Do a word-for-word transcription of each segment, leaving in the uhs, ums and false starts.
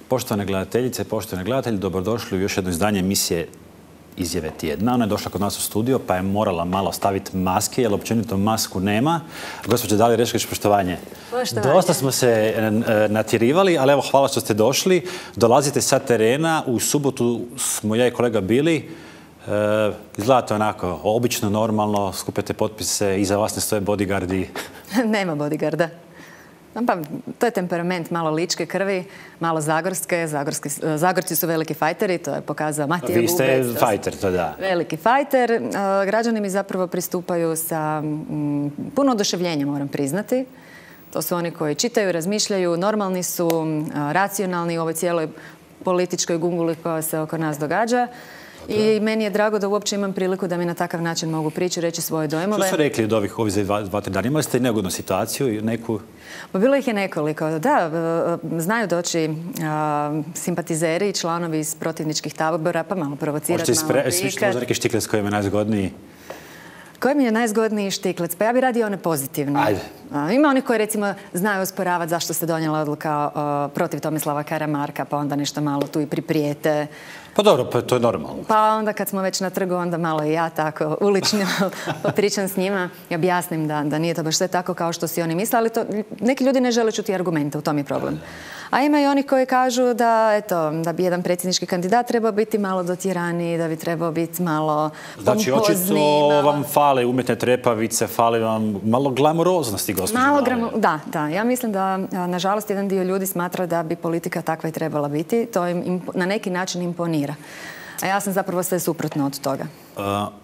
Poštovane gledateljice, poštovani gledatelji, dobrodošli u još jedno izdanje emisije Izjave tjedna. Ona je došla kod nas u studio pa je morala malo staviti maske, jer općenito masku nema. Gospođa Dalija Orešković, poštovanje. Poštovanje. Dosta smo se natjerivali, ali evo, hvala što ste došli. Dolazite sa terena. U subotu smo ja i kolega bili. E, izgleda to onako, obično, normalno, skupete potpise, iza vas ne stoje bodyguardi. Nema bodyguarda. Pa, to je temperament malo ličke krvi, malo zagorske. Zagorski, Zagorci su veliki fajteri, to je pokazao Matija Gubec. Vi ste fajter, to da. Veliki fajter. Građani mi zapravo pristupaju sa m, puno oduševljenja, moram priznati. To su oni koji čitaju, razmišljaju, normalni su, racionalni u ovoj cijeloj političkoj gunguli koja se oko nas događa. I meni je drago da uopće imam priliku da mi na takav način mogu prići, reći svoje dojmove. Što su rekli od ovih ovih za dva, dva, tri dana? Imali ste neugodnu situaciju? Neku... Pa bilo ih je nekoliko. Da, znaju doći a, simpatizeri i članovi iz protivničkih tabora, pa malo provocirati, malo prikat. prikat. Možda neki štiklec koji je najzgodniji? Koji mi je najzgodniji štiklec? Pa ja bih radio one pozitivne. Ajde. A, ima oni koji recimo znaju osporavati zašto se donijela odluka a, protiv Tomislava Karamarka, pa onda nešto malo tu i priprijete. Pa dobro, pa to je normalno. Pa onda kad smo već na trgu, onda malo i ja tako ulično popričam s njima i objasnim da, da nije to baš sve tako kao što si oni misle, ali to, neki ljudi ne žele čuti argumente, u tom je problem. A ima i oni koji kažu da, eto, da bi jedan predsjednički kandidat trebao biti malo dotjeraniji, da bi trebao biti malo pompozni. Znači, očito malo... vam fale umjetne trepavice, fale vam malo glamuroznosti, gospođo. Malo glamu... Da, da. Ja mislim da, nažalost, jedan dio ljudi smatra da bi politika takva i trebala biti. To im impo... na neki način imponira. A ja sam zapravo sve suprotno od toga. Uh,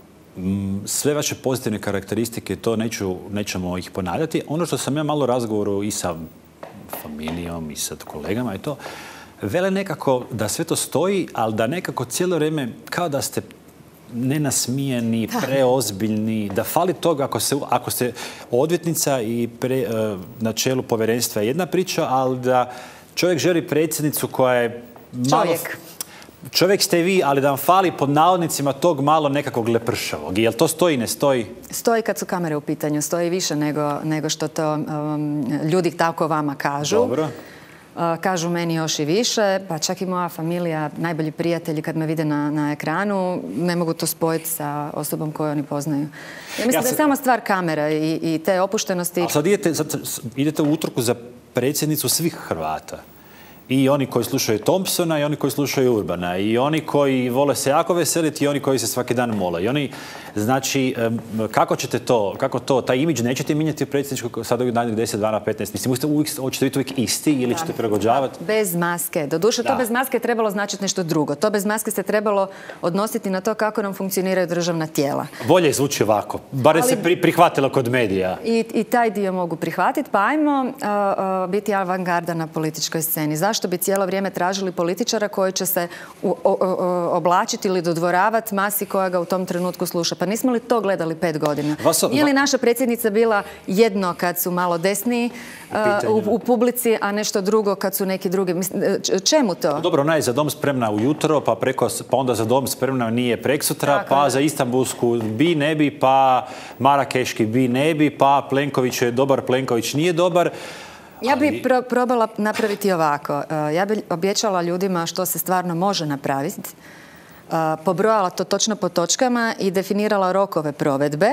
m, sve vaše pozitivne karakteristike, to neću, nećemo ih ponavljati. Ono što sam ja malo razgovoru i sa familijom i sa kolegama je to, vele nekako da sve to stoji, ali da nekako cijelo vrijeme kao da ste nenasmijeni, preozbiljni, da fali toga ako, se, ako ste odvjetnica i pre, uh, na čelu povjerenstva je jedna priča, ali da čovjek želi predsjednicu koja je malo... Čovjek. Čovjek ste vi, ali da vam fali pod navodnicima tog malo nekakvog lepršavog. Jel to stoji, ne stoji? Stoji kad su kamere u pitanju. Stoji više nego, nego što to um, ljudi tako vama kažu. Dobro. Uh, kažu meni još i više, pa čak i moja familija, najbolji prijatelji kad me vide na, na ekranu, ne mogu to spojiti sa osobom koju oni poznaju. Ja mislim ja se... da je samo stvar kamera i, i te opuštenosti. A sad idete, sad idete u utrku za predsjednicu svih Hrvata. I oni koji slušaju Thompsona i oni koji slušaju Urbana. I oni koji vole se jako veseliti i oni koji se svaki dan mole. I oni, znači, kako ćete to, kako to, taj imidž nećete mijenjati u predsjedničku sad u narednih deset, dvanaest, petnaest? Mislim, uvijek, hoćete biti uvijek isti ili da. ćete prilagođavati? Bez maske. Doduše, to bez maske je trebalo značiti nešto drugo. To bez maske se trebalo odnositi na to kako nam funkcioniraju državna tijela. Bolje zvuči ovako. Bare Ali... se pri, prihvatilo kod medija. I, I taj dio mogu prihvatiti. Pa ajmo uh, uh, biti avangarda na političkoj sceni. Zašto? Što bi cijelo vrijeme tražili političara koji će se u, o, o, oblačiti ili dodvoravati masi koja ga u tom trenutku sluša. Pa nismo li to gledali pet godina? Vaso, Nije li naša predsjednica bila jedno kad su malo desniji uh, u, u publici, a nešto drugo kad su neki drugi? Čemu to? Dobro, ona je za dom spremna ujutro, pa, preko, pa onda za dom spremna nije preksutra, Tako. pa za Istanbulsku bi, ne bi, pa Marakeški bi, ne bi, pa Plenković je dobar, Plenković nije dobar. Ja bih pro, probala napraviti ovako. Ja bih objećala ljudima što se stvarno može napraviti, pobrojala to točno po točkama i definirala rokove provedbe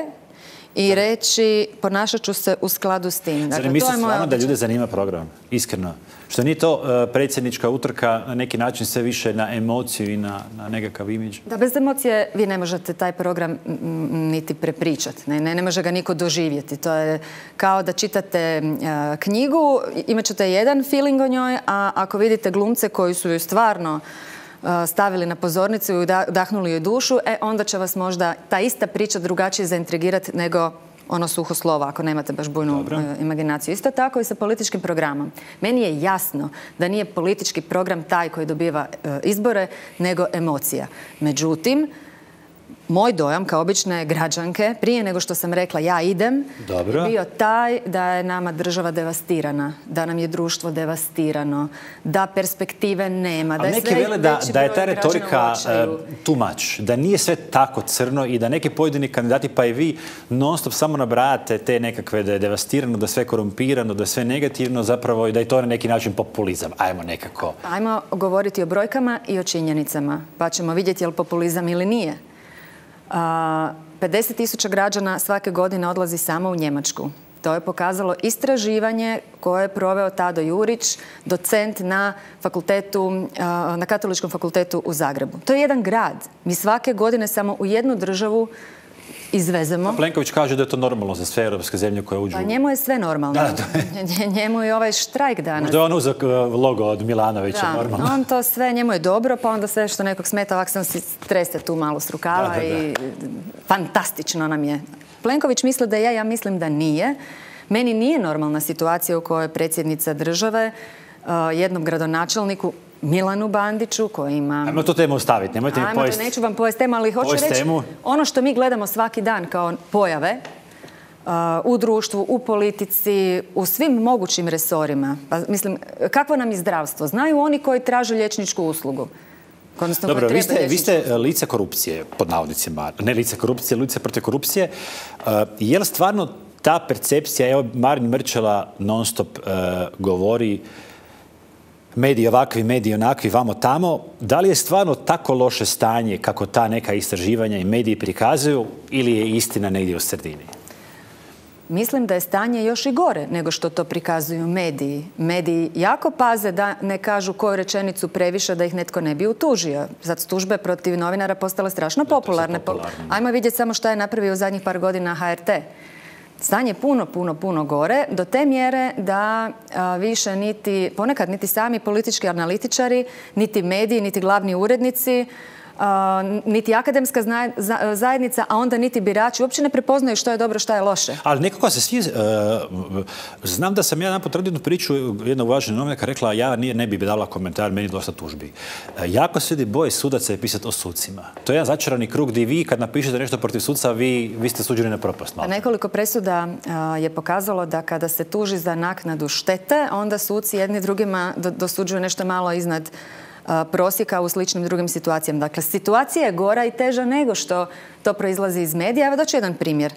i reći ponašat ću se u skladu s tim. Dakle, Zar mislite stvarno da ljude zanima program? Iskreno. Što nije to uh, predsjednička utrka na neki način sve više na emociju i na, na nekakav imidž? Da, bez emocije vi ne možete taj program niti prepričati. Ne, ne, ne može ga niko doživjeti. To je kao da čitate uh, knjigu, imat ćete jedan feeling o njoj, a ako vidite glumce koji su joj stvarno stavili na pozornicu i udahnuli joj dušu, e, onda će vas možda ta ista priča drugačije zaintrigirati nego ono suho slovo, ako nemate baš bujnu Dobro. imaginaciju. Isto tako i sa političkim programom. Meni je jasno da nije politički program taj koji dobiva izbore, nego emocija. Međutim, moj dojam kao obične građanke, prije nego što sam rekla ja idem, Dobro. bio taj da je nama država devastirana, da nam je društvo devastirano, da perspektive nema, da je neki sve vele da, veći da je broj ta građana u retorika očaju. uh, too much, da nije sve tako crno i da neki pojedini kandidati, pa i vi, non stop samo nabrajate te nekakve da je devastirano, da je sve korumpirano, da je sve negativno zapravo i da je to na neki način populizam. Ajmo nekako. Ajmo govoriti o brojkama i o činjenicama, pa ćemo vidjeti je li populizam ili nije. pedeset tisuća građana svake godine odlazi samo u Njemačku. To je pokazalo istraživanje koje je proveo Tado Jurić, docent na fakultetu, na Katoličkom fakultetu u Zagrebu. To je jedan grad. Mi svake godine samo u jednu državu izvezemo. Plenković kaže da je to normalno za sve europske zemlje koje uđu. Pa njemu je sve normalno. Da, to je. Njemu je ovaj štrajk danas. Možda je on uzak logo od Milanovića da, normalno. On to sve, njemu je dobro, pa onda sve što nekog smeta, ovak sam si treste tu malo s rukava da, da, da. i fantastično nam je. Plenković misli da je, ja mislim da nije. Meni nije normalna situacija u kojoj predsjednica države uh, jednom gradonačelniku Milanu Bandiću koji ima... Ajmo tu temu ostaviti, nemojte mi pojesti. Ajmo, neću vam pojesti temu, ali hoću reći temu. Ono što mi gledamo svaki dan kao pojave uh, u društvu, u politici, u svim mogućim resorima. Pa, mislim, kakvo nam je zdravstvo? Znaju oni koji traže liječničku uslugu. Odnosno, dobro, vi ste, vi ste lice korupcije, pod navodnicima, ne lice korupcije, lice protiv korupcije. Uh, je li stvarno ta percepcija, evo Marin Mrčela non stop uh, govori mediji ovakvi, mediji onakvi, vamo tamo. Da li je stvarno tako loše stanje kako ta neka istraživanja i mediji prikazuju ili je istina negdje u sredini? Mislim da je stanje još i gore nego što to prikazuju mediji. Mediji jako paze da ne kažu koju rečenicu previše da ih netko ne bi utužio. Sad tužbe protiv novinara postale strašno popularne. popularne. Ajmo vidjeti samo šta je napravio u zadnjih par godina H R T. Stanje je puno, puno, puno gore, do te mjere da a, više niti, ponekad niti sami politički analitičari, niti mediji, niti glavni urednici, a, niti akademska zna, za, zajednica, a onda niti birači uopće ne prepoznaju što je dobro, što je loše. Ali nekako se svi... Uh, znam da sam ja jedan potvrdio jednu priču, jedna uvažena novinarka rekla ja nije, ne bi dala komentar, meni dosta tužbi. Uh, jako se ljudi boje sudaca i pisati o sucima. To je jedan začarani krug gdje vi kad napišete nešto protiv suca, vi, vi ste suđeni na propast. Pa nekoliko presuda uh, je pokazalo da kada se tuži za naknadu štete, onda suci jedni drugima do, dosuđuju nešto malo iznad prosjeka u sličnim drugim situacijama. Dakle, situacija je gora i teža nego što to proizlazi iz medija. Evo daću jedan primjer.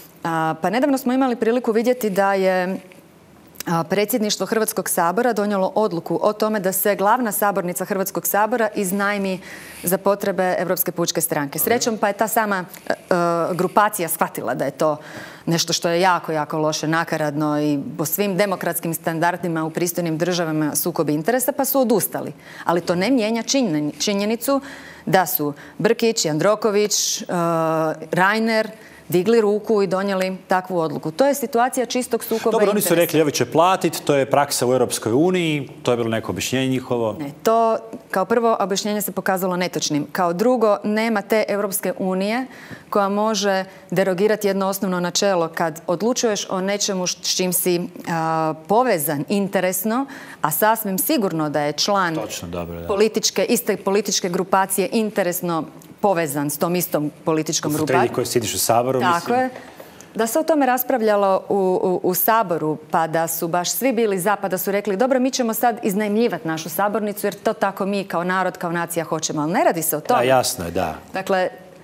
Pa nedavno smo imali priliku vidjeti da je predsjedništvo Hrvatskog sabora donijelo odluku o tome da se glavna sabornica Hrvatskog sabora iznajmi za potrebe Europske pučke stranke. Srećom pa je ta sama uh, grupacija shvatila da je to nešto što je jako, jako loše, nakaradno i po svim demokratskim standardima u pristojnim državama sukob interesa, pa su odustali. Ali to ne mijenja činjenicu da su Brkić, Jandroković, uh, Reiner digli ruku i donijeli takvu odluku. To je situacija čistog sukoba interesa. Dobro, oni su rekli ovi će platiti, to je praksa u Europskoj uniji, to je bilo neko objašnjenje njihovo. Ne, to kao prvo objašnjenje se pokazalo netočnim. Kao drugo, nema te Europske unije koja može derogirati jedno osnovno načelo kad odlučuješ o nečemu s čim si a, povezan interesno, a sasvim sigurno da je član Točno, dobro, da. političke, iste političke grupacije interesno povezan s tom istom političkom grupacijom. U fotelji koji sidiš u Saboru, Tako mislim. je. Da se o tome raspravljalo u, u, u Saboru, pa da su baš svi bili za, pa da su rekli dobro, mi ćemo sad iznajmljivati našu sabornicu, jer to tako mi kao narod, kao nacija hoćemo. Ali ne radi se o tome. Da, jasno je, da. Dakle,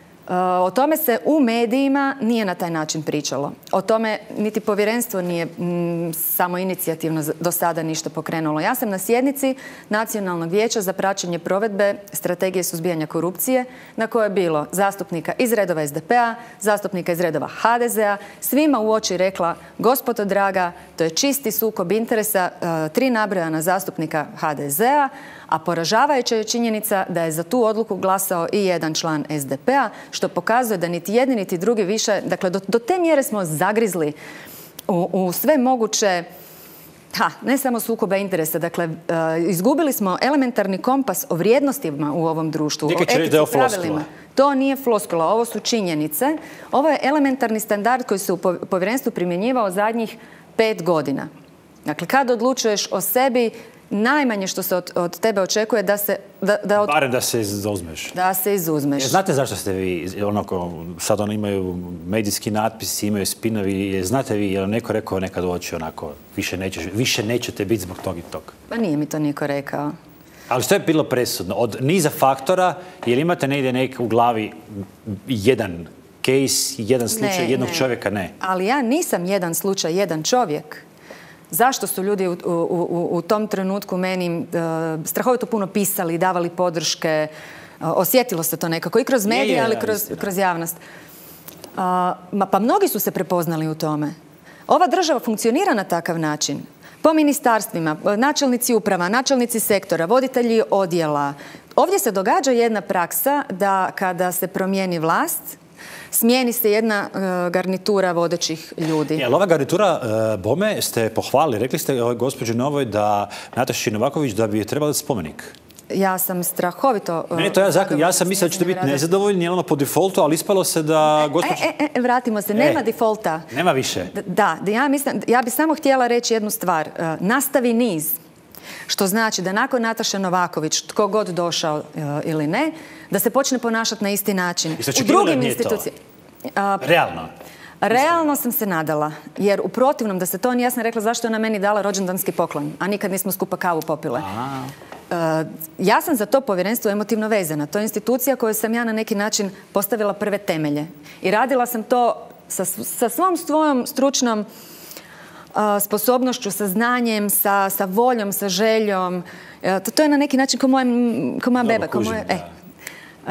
o tome se u medijima nije na taj način pričalo. O tome niti povjerenstvo nije m, samo inicijativno do sada ništa pokrenulo. Ja sam na sjednici Nacionalnog vijeća za praćenje provedbe strategije suzbijanja korupcije na kojoj je bilo zastupnika iz redova S D P-a, zastupnika iz redova H D Z-a, svima u oči rekla gospodo draga, to je čisti sukob interesa, e, tri nabrojana zastupnika H D Z-a, a poražavajuća je činjenica da je za tu odluku glasao i jedan član S D P-a, što pokazuje da niti jedni niti drugi više, dakle do, do te mjere smo zagrizli u, u sve moguće, ha, ne samo sukobe interesa, dakle uh, izgubili smo elementarni kompas o vrijednostima u ovom društvu, Neka o etici, pravilima. To nije floskula, ovo su činjenice. Ovo je elementarni standard koji se u povjerenstvu primjenjivao zadnjih pet godina. Dakle, kad odlučuješ o sebi, najmanje što se od, od tebe očekuje da se... Da, da od... Barem da se izuzmeš. Da se izuzmeš. Znate zašto ste vi, onako, sad oni imaju medijski natpisi, imaju spinovi, znate vi, je li neko rekao nekad u oči onako, više, nećeš, više nećete biti zbog tog i tog? Pa nije mi to niko rekao. Ali što je bilo presudno? Od niza faktora, jer imate negdje nek u glavi jedan case, jedan slučaj, ne, jednog ne. čovjeka? Ne. Ali ja nisam jedan slučaj, jedan čovjek. Zašto su ljudi u, u, u, u tom trenutku meni uh, strahovito puno pisali, davali podrške, uh, osjetilo se to nekako i kroz medije, je, je, ali kroz, kroz javnost. Uh, ma, pa mnogi su se prepoznali u tome. Ova država funkcionira na takav način. Po ministarstvima, načelnici uprava, načelnici sektora, voditelji odjela. Ovdje se događa jedna praksa da kada se promijeni vlast, smijeni se jedna uh, garnitura vodećih ljudi. Jel ova garnitura, uh, bome, ste pohvalili, rekli ste ovoj gospođi Novoj da Nataši Novaković da bi je trebala spomenik. Ja sam strahovito... Uh, ne, to ja, zakon, ja sam mislila da ćete biti nezadovoljni, jelano po defaultu, ali ispalo se da gospođa... E, e, e, vratimo se, nema e, defaulta. Nema više. Da, da ja, mislim, ja bi samo htjela reći jednu stvar. Uh, nastavi niz. Što znači da nakon Nataše Novaković, tko god došao uh, ili ne, da se počne ponašati na isti način. U drugim institucijama. Uh, Realno? Realno sam se nadala, jer u protivnom da se to nije jasno rekla zašto je ona meni dala rođendanski poklon, a nikad nismo skupa kavu popile. Uh, ja sam za to povjerenstvo emotivno vezana. To je institucija koju sam ja na neki način postavila prve temelje. I radila sam to sa, sa svom svojom stručnom uh, sposobnošću, sa znanjem, sa, sa voljom, sa željom. Uh, to, to je na neki način kao, moje, kao moja beba. Kao moje, e. uh,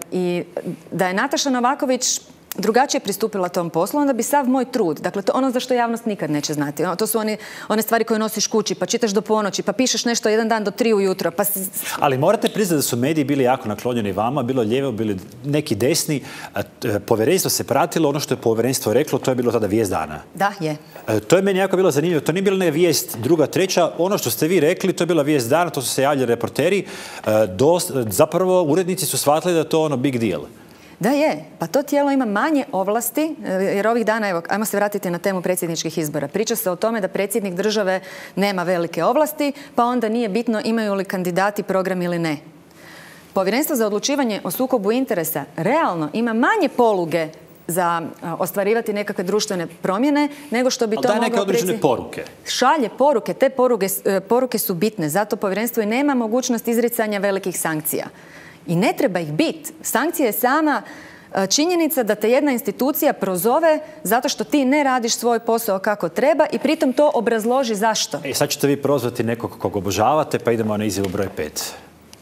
I da je Nataša Novaković drugačije pristupila tom poslu, onda bi sav moj trud, dakle to ono za što javnost nikad neće znati. To su oni, one stvari koje nosiš kući, pa čitaš do ponoći, pa pišeš nešto jedan dan do tri ujutro. Pa si... Ali morate priznati da su mediji bili jako naklonjeni vama, bilo lijevo, bili neki desni. Povjerenstvo se pratilo, ono što je povjerenstvo reklo, to je bilo tada vijest dana. Da, je. To je meni jako bilo zanimljivo. To nije bila ne vijest druga, treća. Ono što ste vi rekli, to je bila vijest dana, to su se javljali reporteri. Dost, zapravo, urednici su shvatili da je to ono big deal. Da je, pa to tijelo ima manje ovlasti, jer ovih dana, evo, ajmo se vratiti na temu predsjedničkih izbora. Priča se o tome da predsjednik države nema velike ovlasti, pa onda nije bitno imaju li kandidati program ili ne. Povjerenstvo za odlučivanje o sukobu interesa realno ima manje poluge za ostvarivati nekakve društvene promjene, nego što bi to moglo... Ali daje neke određene poruke. Šalje poruke, te poruke, poruke su bitne, zato povjerenstvo i nema mogućnost izricanja velikih sankcija. I ne treba ih biti. Sankcija je sama činjenica da te jedna institucija prozove zato što ti ne radiš svoj posao kako treba i pritom to obrazloži zašto. E, sad ćete vi prozvati nekog kog obožavate, pa idemo na izjavu broj pet.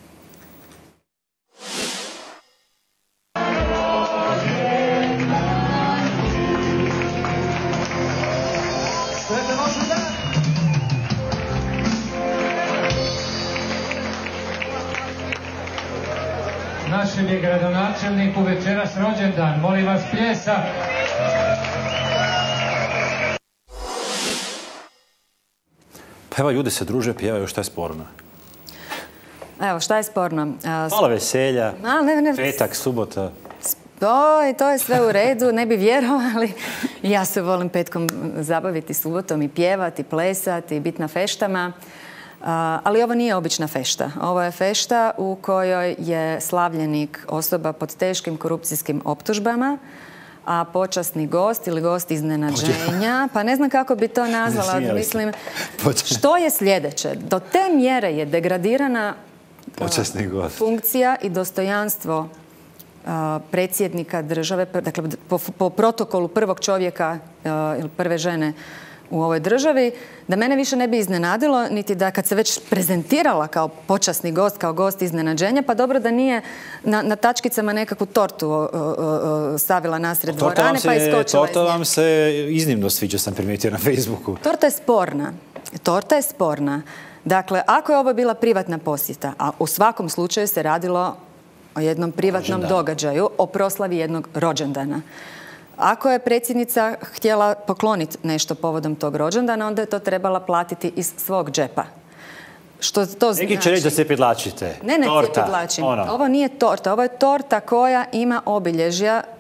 Našem je gradonačelniku večeras rođendan. Molim vas pljesak. Pa evo, ljudi se druže, pjevaju, šta je sporno? Evo, šta je sporno? Malo veselja, A, ne, ne. petak, subota. To, to je sve u redu, ne bi vjerovali. Ja se volim petkom zabaviti, subotom i pjevati, plesati, biti na feštama. Uh, ali ovo nije obična fešta. Ovo je fešta u kojoj je slavljenik osoba pod teškim korupcijskim optužbama, a počasni gost ili gost iznenađenja, pa ne znam kako bi to nazvala, mislim, što je sljedeće? Do te mjere je degradirana uh, funkcija i dostojanstvo uh, predsjednika države, dakle po, po protokolu prvog čovjeka uh, ili prve žene u ovoj državi, da mene više ne bi iznenadilo, niti da kad se već prezentirala kao počasni gost, kao gost iznenađenja, pa dobro da nije na, na tačkicama nekakvu tortu o, o, o, stavila nasred dvorane, pa iskočila iz nje. Torta vam se iznimno sviđa, sam primijetio na Facebooku. Torta je sporna. Torta je sporna. Dakle, ako je ovo bila privatna posjeta, a u svakom slučaju se radilo o jednom privatnom rođendanu. Događaju, o proslavi jednog rođendana. Ako je predsjednica htjela pokloniti nešto povodom tog rođendana, onda je to trebala platiti iz svog džepa. Što to znači? Neki će reći da se pedlačite. Ne, ne, torta. pedlačim. Ono. Ovo nije torta. Ovo je torta koja ima obilježja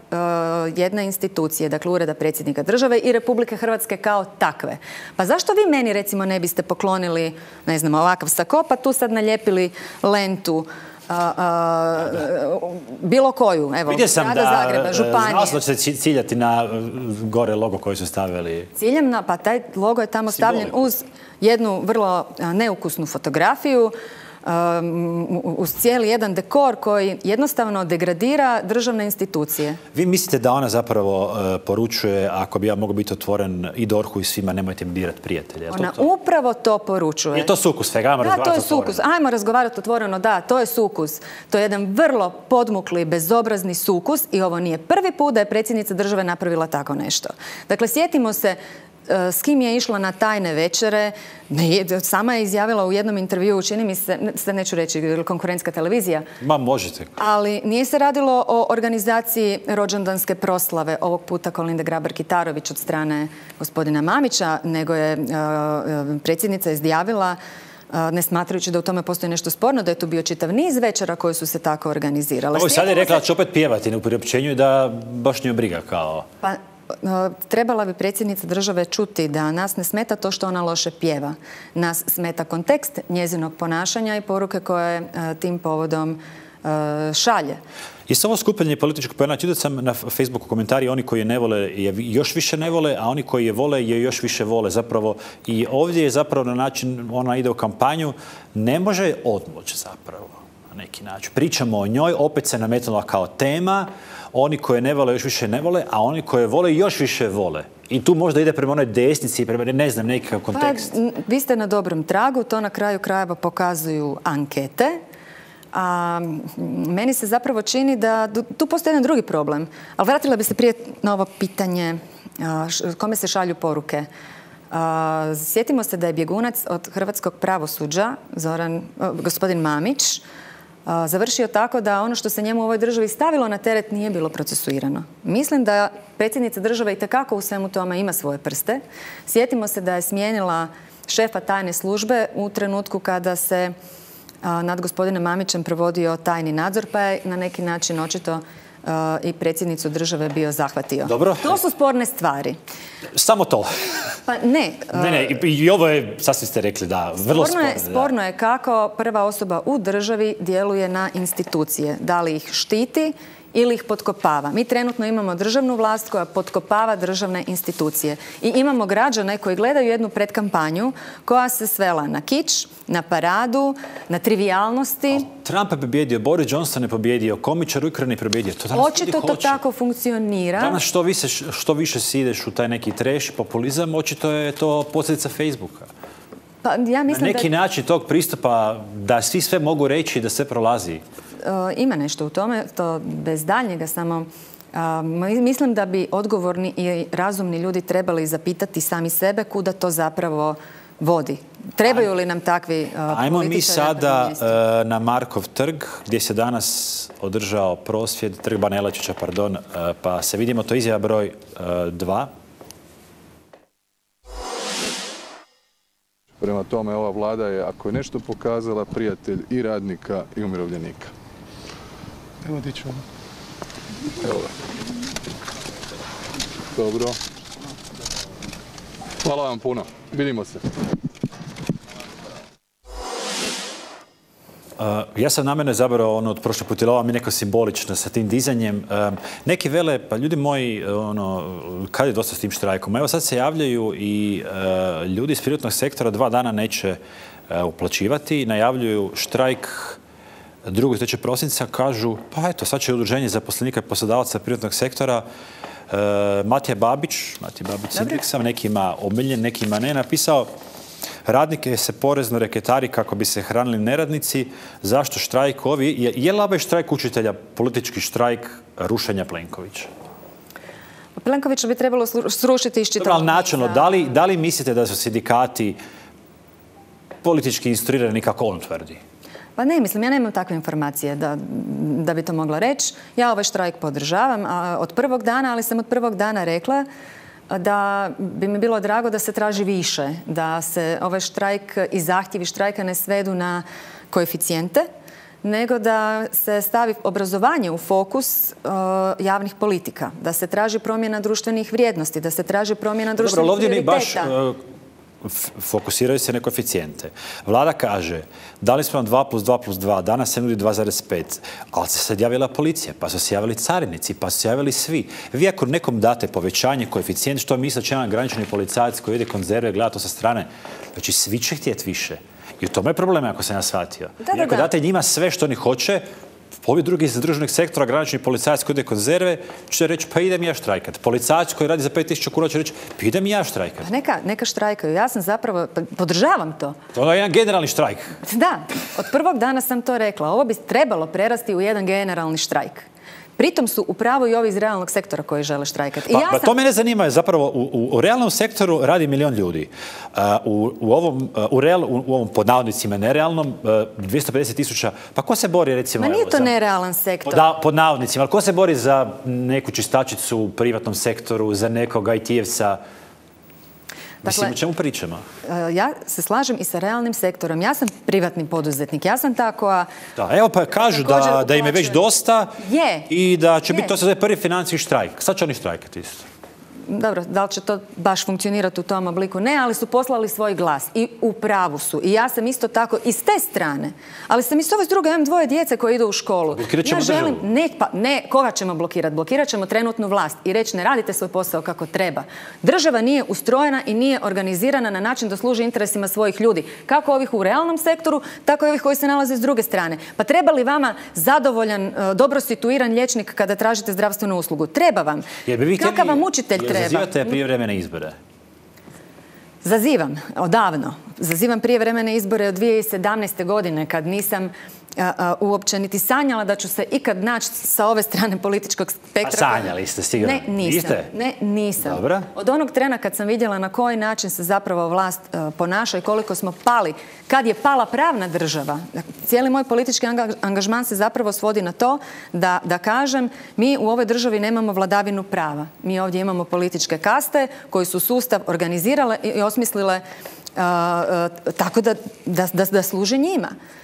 jedne institucije, dakle Ureda predsjednika države i Republike Hrvatske kao takve. Pa zašto vi meni recimo ne biste poklonili, ne znam, ovakav sako, pa tu sad nalijepili lentu A, a, bilo koju, evo, vidio sam grada da, Zagreba, županije. znao sam da ćete ciljati na gore logo koji su stavili. Ciljam na, pa taj logo je tamo stavljen uz jednu vrlo neukusnu fotografiju, um, uz cijeli jedan dekor koji jednostavno degradira državne institucije. Vi mislite da ona zapravo uh, poručuje, ako bi ja mogao biti otvoren i D O R H-u i svima, nemojte mi birati prijatelje. Ona to to? upravo to poručuje. Je to sukus svega? Ajmo da, to je otvoreno. sukus. Ajmo razgovarati otvoreno, da, to je sukus. To je jedan vrlo podmukli, bezobrazni sukus i ovo nije prvi put da je predsjednica države napravila tako nešto. Dakle, sjetimo se s kim je išla na tajne večere. Sama je izjavila u jednom intervjuu, čini mi se, sad neću reći, konkurentska televizija. Ma, možete. Ali nije se radilo o organizaciji rođendanske proslave, ovog puta Kolinde Grabar-Kitarović od strane gospodina Mamića, nego je uh, predsjednica izjavila, uh, ne smatrajući da u tome postoji nešto sporno, da je tu bio čitav niz večera koje su se tako organizirale. Ovo sad je rekla da će opet pjevati u priopćenju da baš nju briga kao... Pa, trebala bi predsjednica države čuti da nas ne smeta to što ona loše pjeva. Nas smeta kontekst njezinog ponašanja i poruke koje tim povodom šalje. I samo skupljanje političkog poena, čitao sam na Facebooku komentari, oni koji je ne vole je još više ne vole, a oni koji je vole je još više vole. Zapravo i ovdje je zapravo na način, ona ide u kampanju, ne može odmoći zapravo na neki način. Pričamo o njoj, opet se nametnula kao tema, oni koje ne vole još više ne vole, a oni koje vole još više vole. I tu možda ide prema onoj desnici, prema, ne znam, nekakav kontekst. Pa, vi ste na dobrom tragu, to na kraju krajeva pokazuju ankete. A meni se zapravo čini da tu postoji jedan drugi problem. Ali vratila bi se prije na ovo pitanje kome se šalju poruke. Sjetimo se da je bjegunac od hrvatskog pravosuđa, Zoran, gospodin Mamić, završio tako da ono što se njemu u ovoj državi stavilo na teret nije bilo procesuirano. Mislim da predsjednica države itekako u svemu tome ima svoje prste. Sjetimo se da je smijenila šefa tajne službe u trenutku kada se nad gospodinom Mamićem provodio tajni nadzor, pa je na neki način očito i predsjednicu države bio zahvatio. Dobro. To su sporne stvari. Samo to. Pa ne. Ne, ne, i ovo je, sasvim ste rekli, da, vrlo sporno. Je, sporno je kako prva osoba u državi djeluje na institucije. Da li ih štiti ili ih potkopava. Mi trenutno imamo državnu vlast koja potkopava državne institucije. I imamo građane koji gledaju jednu predkampanju koja se svela na kič, na paradu, na trivijalnosti. Ali Trump je pobjedio, Boris Johnson je pobjedio, komičar u Ukrajini je pobjedio. To danas očito to tako funkcionira. Danas što više, što više si ideš u taj neki trash, populizam, očito je to posljedica Facebooka. Pa, ja mislim na neki da... način tog pristupa da svi sve mogu reći da sve prolazi. Ima nešto u tome, to bez daljnjega, samo mislim da bi odgovorni i razumni ljudi trebali zapitati sami sebe kuda to zapravo vodi. Trebaju li nam takvi političari? Ajmo mi sada na Markov trg, gdje se danas održao prosvjed, trg Bana Jelačića, pardon, pa se vidimo, to je izjava broj dva. Prema tome, ova vlada je, ako je nešto pokazala, prijatelj i radnika i umirovljenika. Evo, di ćemo. Evo ga. Dobro. Hvala vam puno. Vidimo se. Uh, ja sam namjerno izabrao ono od prošle puta, ova mi neko simbolično sa tim dizanjem. Uh, neki vele, pa ljudi moji, ono, kad je dosta s tim štrajkom? Evo sad se javljaju i uh, ljudi iz privatnog sektora dva dana neće uh, uplaćivati, najavljuju štrajk drugog i trećeg prosinca, kažu, pa eto, sad će udruženje zaposlenika i poslodavaca privatnog sektora uh, Matija Babić, Matija Babić Sindiksa, nekima omiljen, nekima ne, napisao radnike se porezno reketari kako bi se hranili neradnici. Zašto štrajk ovi? Je, je li ovaj štrajk učitelja politički štrajk rušenja Plenkovića? Plenkovića bi trebalo srušiti iz čitavog niza. Načelno, da li, da li mislite da su sindikati politički instruirani kako on tvrdi? Pa ne, mislim, ja nemam takve informacije da, da bi to mogla reći. Ja ovaj štrajk podržavam a, od prvog dana, ali sam od prvog dana rekla da bi mi bilo drago da se traži više, da se ovaj štrajk i zahtjevi štrajka ne svedu na koeficijente, nego da se stavi obrazovanje u fokus uh, javnih politika, da se traži promjena društvenih vrijednosti, da se traži promjena društvenih Dobro, ovdje prioriteta. Baš, uh, fokusiraju se na koeficijente. Vlada kaže, dali smo vam dva plus dva plus dva, danas se nudi dva zarez pet, ali se sad javila policija, pa su se javili carinici, pa su se javili svi. Vi ako nekom date povećanje koeficijent, što misle će jedan granični policajac koji ide konzerve, gleda to sa strane, znači svi će htjeti više. I u tome je problem, ako sam ja shvatio. Da, da, I ako da. date njima sve što oni hoće, ovi drugi iz državnog sektora, granični policajac koji ide konzerve, će reći pa idem ja štrajkat. Policajac koji radi za pet tisuća kuna će reći pa idem ja štrajkat. Pa neka, neka štrajkaju. Ja sam zapravo, podržavam to. To je jedan generalni štrajk. Da, od prvog dana sam to rekla. Ovo bi trebalo prerasti u jedan generalni štrajk. Pritom su upravo i ovi iz realnog sektora koji žele štrajkati. Pa, ja pa sam... to mene zanima. Zapravo u, u, u realnom sektoru radi milion ljudi. Uh, u, u, ovom, uh, u, real, u, u ovom pod navodnicima nerealnom uh, dvjesto pedeset tisuća. Pa ko se bori recimo... Ma nije evo, to za, nerealan sektor. Pod, pod navodnicima. Ali ko se bori za neku čistačicu u privatnom sektoru, za nekog I T-evca? Mislim, Dakle, o čemu pričamo? Ja se slažem i sa realnim sektorom. Ja sam privatni poduzetnik. Ja sam ta koja... Da, evo pa kažu da, da im je već dosta je. I da će je. biti to se zove prvi financijski štrajk. Sad će oni štrajkati isto. Dobro, da li će to baš funkcionirati u tom obliku? Ne, ali su poslali svoj glas i u pravu su. I ja sam isto tako iz te strane. Ali sam i s ove druge, imam dvoje djece koje idu u školu. Blokirat ćemo ja želim, državu. ne, pa, ne, koga ćemo blokirati? Blokirat ćemo trenutnu vlast i reći ne radite svoj posao kako treba. Država nije ustrojena i nije organizirana na način da služi interesima svojih ljudi. Kako ovih u realnom sektoru, tako i ovih koji se nalaze s druge strane. Pa treba li vama zadovoljan, dobro situiran liječnik kada tražite zdravstvenu uslugu? Treba vam. Kakav vam učitelj treba? Zazivate prijevremene izbore? Zazivam, odavno. Zazivam prijevremene izbore od dvije tisuće sedamnaeste. godine, kad nisam a, a, uopće niti sanjala da ću se ikad naći sa ove strane političkog spektra. A sanjali ste, sigurno? Ne, nisam. Niste? Ne, nisam. Dobra. Od onog trena kad sam vidjela na koji način se zapravo vlast uh, ponaša i koliko smo pali, kad je pala pravna država, cijeli moj politički anga- angažman se zapravo svodi na to da, da kažem mi u ovoj državi nemamo vladavinu prava. Mi ovdje imamo političke kaste koji su sustav organizirale i, i osmislile uh, uh, tako da, da, da, da služe njima.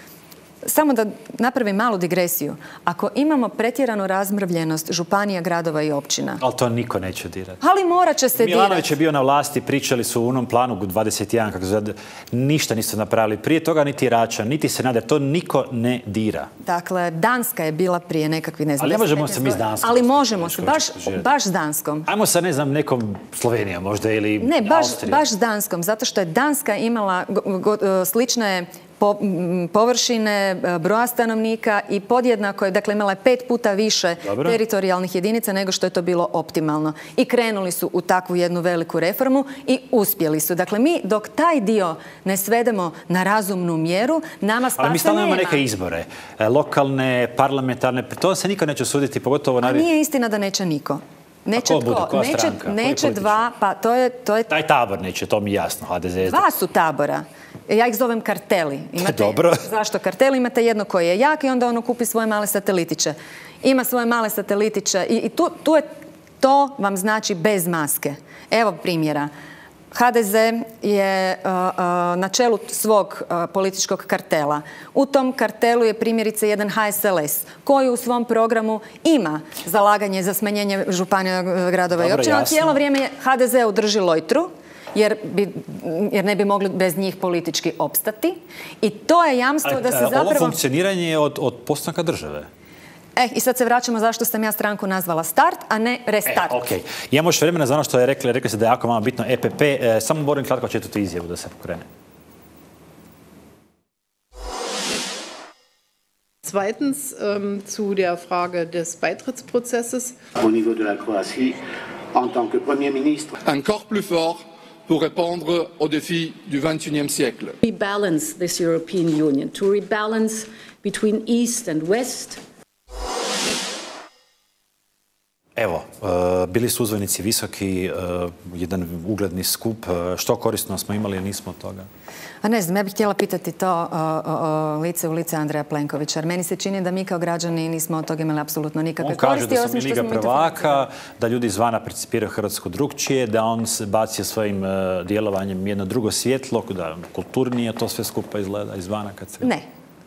Samo da napravim malu digresiju. Ako imamo pretjeranu razmrvljenost županija, gradova i općina... Ali to niko neće dirati. Ali morat će se dirati. Milanović je bio na vlasti, pričali su u onom planu dvadeset jedan, kako zove, ništa nisu napravili. Prije toga niti Račan, niti Sanader, to niko ne dira. Dakle, Danska je bila prije nekakvi, ne znam... Ali ne možemo deset, se mi s Danskom. Ali možemo se, baš, baš s Danskom. Ajmo sa, ne znam, nekom Slovenijom možda ili Ne, baš, Austrijom. baš s Danskom, zato što je Danska imala go, go, slične po, m, površine, broja stanovnika i podjednako je, dakle imala je pet puta više Dobro. teritorijalnih jedinica nego što je to bilo optimalno. I krenuli su u takvu jednu veliku reformu i uspjeli su. Dakle, mi dok taj dio ne svedemo na razumnu mjeru, nama spasa nema. Ali mi stalno imamo neke izbore. E, lokalne, parlamentarne, to se niko neće suditi, pogotovo... A nije istina da neće niko. Neće ko bude? tko? Koja Neće, stranka? Koji neće političar? dva, pa to je... To je Taj tabor neće, to mi je jasno, H D Z. Dva su tabora. Ja ih zovem karteli. Imate, Dobro. Zašto karteli? Imate jedno koji je jak i onda ono kupi svoje male satelitiće. Ima svoje male satelitiće i, i tu, tu je, to vam znači bez maske. Evo primjera. H D Z je uh, uh, na čelu svog uh, političkog kartela. U tom kartelu je primjerice jedan H S L S koji u svom programu ima zalaganje za smanjenje županija, gradova Dobro, i općina. jasno. Cijelo vrijeme je H D Z udrži lojtru. Jer, bi, jer ne bi mogli bez njih politički opstati. I to je jamstvo Ali, da se ovo zapravo... funkcioniranje je od, od postanka države. E, i sad se vraćamo zašto sam ja stranku nazvala Start, a ne Restart. E, ok. Imamo još vremena za ono što je rekli. Rekli ste da je jako malo bitno E P P. E, samo moram kratko četvrtu izjavu da se pokrene. Zweitens ähm, zu der Frage des Beitrittsprozesses. Au niveau de la Croatie, en tant que Premier ministre. Un corps plus fort pour répondre aux défis du vingt et unième siècle. Rebalance this European Union, to rebalance between East and West. Evo, uh, bili su uzvanici visoki, uh, jedan ugledni skup. Uh, što korisno smo imali, nismo od toga? A ne znam, ja bih htjela pitati to o, o, o lice u lice Andreja Plenkovića, jer meni se čini da mi kao građani nismo od toga imali apsolutno nikakve On kaže koristi. da smo osim mi što Liga smo prvaka, da ljudi izvana percipiraju Hrvatsku drugčije, da on se bacio svojim uh, djelovanjem jedno drugo svjetlo, da kulturnije to sve skupa izgleda izvana kad se... Ne.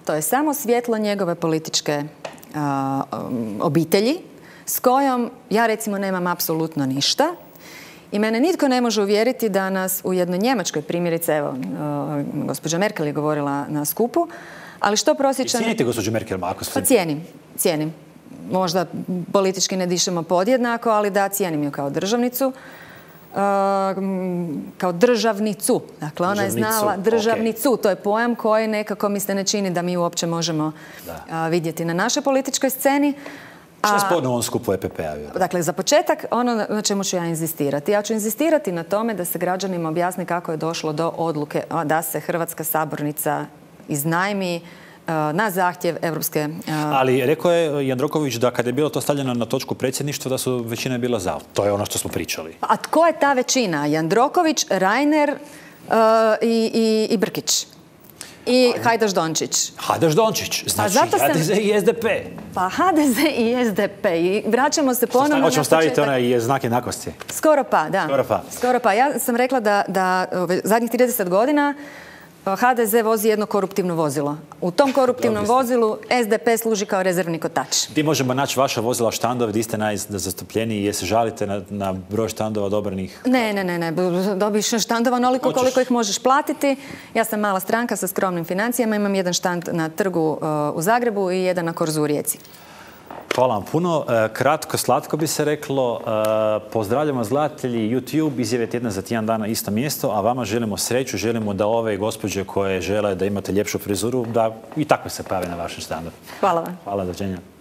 to je samo svjetlo njegove političke a, um, obitelji s kojom ja recimo nemam apsolutno ništa. I mene nitko ne može uvjeriti da nas u jednoj Njemačkoj, primjerice, evo, uh, gospođa Merkel je govorila na skupu, ali što prosječan... I cijenite gospođu Merkel, ako ste... Pa cijenim, cijenim. Možda politički ne dišemo podjednako, ali da, cijenim ju kao državnicu. Uh, kao državnicu. Dakle, ona je znala državnicu. Okay. To je pojam koji nekako mi se ne čini da mi uopće možemo uh, vidjeti na našoj političkoj sceni. Što je sporno u ovom skupu E P P-a? Dakle, za početak, ono na čemu ću ja inzistirati. Ja ću inzistirati na tome da se građanima objasni kako je došlo do odluke da se Hrvatska sabornica iznajmi na zahtjev Evropske... Ali rekao je Jandroković da kada je bilo to stavljeno na točku predsjedništva da su većina bila za. To je ono što smo pričali. A tko je ta većina? Jandroković, Reiner uh, i, i, i Brkić. I Hajdaš Dončić. Hajdaš Dončić, znači sam... H D Z i S D P. Pa H D Z i S D P. I vraćamo se ponovno na početak. Hoćemo staviti onaj znak jednakosti. Skoro pa, da. Skoro pa. Skoro pa. Ja sam rekla da, da zadnjih trideset godina H D Z vozi jedno koruptivno vozilo. U tom koruptivnom vozilu S D P služi kao rezervni kotač. Ti možemo naći vaša vozila štandove, di ste najzastupljeniji, jesi žalite na, na broj štandova odobranih? Ne, ne, ne, ne. Dobiš štandova onoliko koliko ih možeš platiti. Ja sam mala stranka sa skromnim financijama, imam jedan štand na trgu uh, u Zagrebu i jedan na Korzu u Rijeci. Hvala vam puno. Kratko, slatko bi se reklo. Pozdravljamo gledatelji YouTube, izjave tjedna za tjedan dana isto mjesto, a vama želimo sreću, želimo da ove gospođe koje žele da imate ljepšu frizuru, da i takve se pave na vašem štandu. Hvala vam. Hvala, doviđenja.